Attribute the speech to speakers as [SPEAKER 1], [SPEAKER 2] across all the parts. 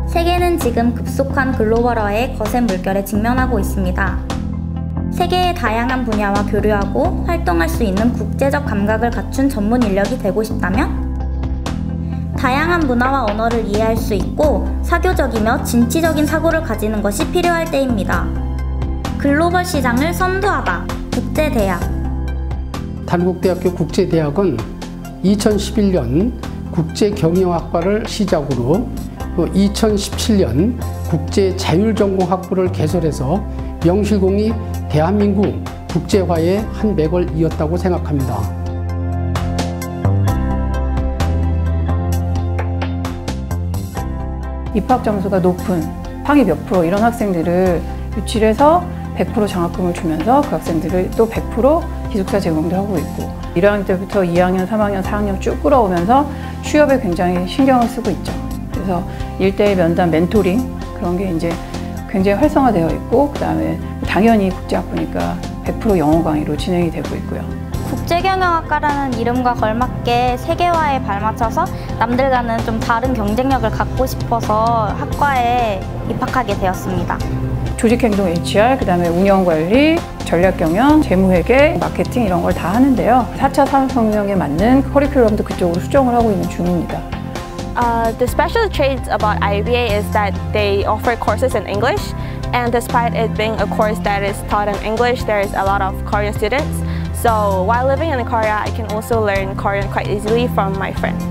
[SPEAKER 1] 세계는 지금 급속한 글로벌화의 거센 물결에 직면하고 있습니다. 세계의 다양한 분야와 교류하고 활동할 수 있는 국제적 감각을 갖춘 전문 인력이 되고 싶다면 다양한 문화와 언어를 이해할 수 있고 사교적이며 진취적인 사고를 가지는 것이 필요할 때입니다. 글로벌 시장을 선도하다. 국제대학.
[SPEAKER 2] 단국대학교 국제대학은 2011년 국제경영학과를 시작으로 2017년 국제자율전공학부를 개설해서 명실공히 대한민국 국제화의 한 맥을 이었다고 생각합니다.
[SPEAKER 3] 입학 점수가 높은 상위 몇 프로 이런 학생들을 유치해서 100% 장학금을 주면서 그 학생들을 또 100% 기숙사 제공도 하고 있고 1학년 때부터 2학년, 3학년, 4학년 쭉 끌어오면서 취업에 굉장히 신경을 쓰고 있죠. 그래서 1:1 면담, 멘토링 그런 게 이제 굉장히 활성화되어 있고 그다음에 당연히 국제학부니까 100% 영어 강의로 진행이 되고 있고요.
[SPEAKER 1] 국제경영학과라는 이름과 걸맞게 세계화에 발맞춰서 남들과는 좀 다른 경쟁력을 갖고 싶어서 학과에 입학하게 되었습니다.
[SPEAKER 3] 조직행동 HR, 그다음에 운영관리, 전략경영, 재무회계, 마케팅 이런 걸 다 하는데요. 4차 산업혁명에 맞는 커리큘럼도 그쪽으로 수정을 하고 있는 중입니다.
[SPEAKER 4] The special traits about IBA is that they offer courses in English, and despite it being a course that is taught in English, there is a lot of Korean students. So while living in Korea, I can also learn Korean quite easily from my friends.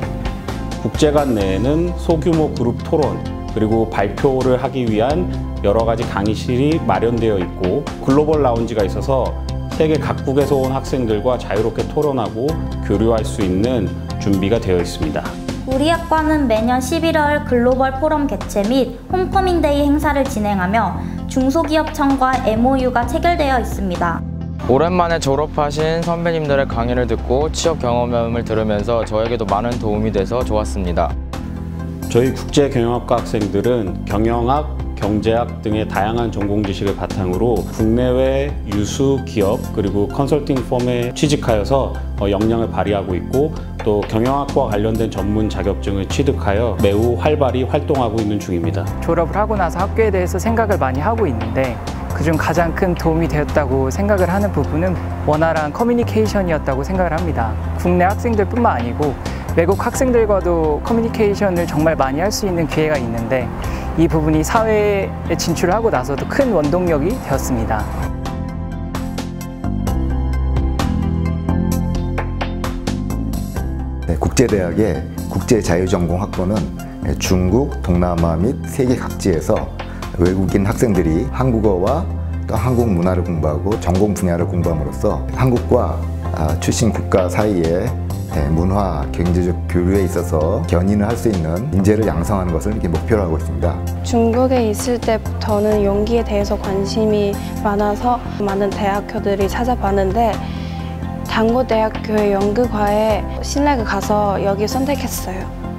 [SPEAKER 5] 국제관 내에는 소규모 그룹 토론, 그리고 발표를 하기 위한 여러 가지 강의실이 마련되어 있고 글로벌 라운지가 있어서 세계 각국에서 온 학생들과 자유롭게 토론하고 교류할 수 있는 준비가 되어 있습니다.
[SPEAKER 1] 우리 학과는 매년 11월 글로벌 포럼 개최 및 홈커밍데이 행사를 진행하며 중소기업청과 MOU가 체결되어 있습니다.
[SPEAKER 6] 오랜만에 졸업하신 선배님들의 강의를 듣고 취업 경험을 들으면서 저에게도 많은 도움이 돼서 좋았습니다.
[SPEAKER 5] 저희 국제경영학과 학생들은 경영학, 경제학 등의 다양한 전공 지식을 바탕으로 국내외 유수 기업 그리고 컨설팅 펌에 취직하여서 역량을 발휘하고 있고 또 경영학과 관련된 전문 자격증을 취득하여 매우 활발히 활동하고 있는 중입니다.
[SPEAKER 7] 졸업을 하고 나서 학교에 대해서 생각을 많이 하고 있는데 그중 가장 큰 도움이 되었다고 생각을 하는 부분은 원활한 커뮤니케이션이었다고 생각을 합니다. 국내 학생들뿐만 아니고 외국 학생들과도 커뮤니케이션을 정말 많이 할 수 있는 기회가 있는데 이 부분이 사회에 진출하고 나서도 큰 원동력이 되었습니다.
[SPEAKER 8] 네, 국제대학의 국제자유전공학부는 중국, 동남아 및 세계 각지에서 외국인 학생들이 한국어와 또 한국 문화를 공부하고 전공 분야를 공부함으로써 한국과 출신 국가 사이에 문화, 경제적 교류에 있어서 견인을 할 수 있는 인재를 양성하는 것을 이렇게 목표로 하고 있습니다.
[SPEAKER 9] 중국에 있을 때부터는 연기에 대해서 관심이 많아서 많은 대학교들이 찾아봤는데 단국대학교의 연극과에 신뢰가 가서 여기 선택했어요.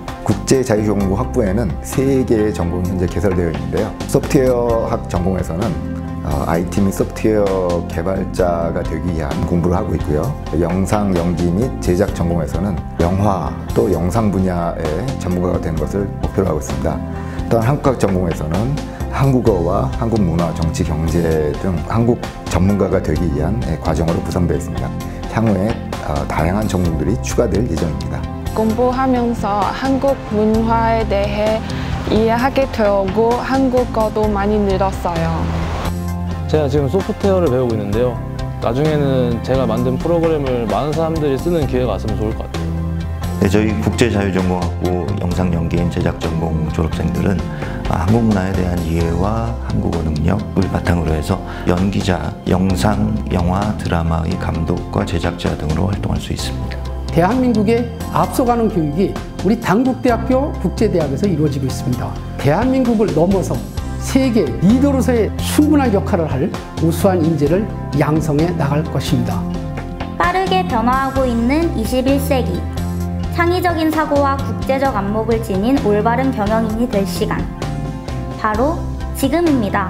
[SPEAKER 8] 국제자유전공학부에는 3개의 전공이 현재 개설되어 있는데요. 소프트웨어학 전공에서는 IT 및 소프트웨어 개발자가 되기 위한 공부를 하고 있고요. 영상, 연기 및 제작 전공에서는 영화 또 영상 분야의 전문가가 되는 것을 목표로 하고 있습니다. 또한 한국학 전공에서는 한국어와 한국 문화, 정치, 경제 등 한국 전문가가 되기 위한 과정으로 구성되어 있습니다. 향후에 다양한 전공들이 추가될 예정입니다.
[SPEAKER 10] 공부하면서 한국 문화에 대해 이해하게 되고 한국어도 많이 늘었어요.
[SPEAKER 11] 제가 지금 소프트웨어를 배우고 있는데요. 나중에는 제가 만든 프로그램을 많은 사람들이 쓰는 기회가 왔으면 좋을 것 같아요.
[SPEAKER 12] 네, 저희 국제자유전공학부 영상연기인 제작전공 졸업생들은 한국 문화에 대한 이해와 한국어 능력을 바탕으로 해서 연기자, 영상, 영화, 드라마의 감독과 제작자 등으로 활동할 수 있습니다.
[SPEAKER 2] 대한민국의 앞서가는 교육이 우리 단국대학교 국제대학에서 이루어지고 있습니다. 대한민국을 넘어서 세계 리더로서의 충분한 역할을 할 우수한 인재를 양성해 나갈 것입니다.
[SPEAKER 1] 빠르게 변화하고 있는 21세기. 창의적인 사고와 국제적 안목을 지닌 올바른 경영인이 될 시간. 바로 지금입니다.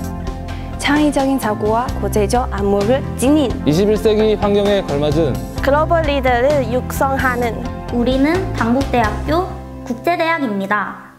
[SPEAKER 9] 창의적인 사고와 국제적 안목을 지닌
[SPEAKER 11] 21세기 환경에 걸맞은
[SPEAKER 4] 글로벌 리더를 육성하는
[SPEAKER 1] 우리는 단국대학교 국제대학입니다.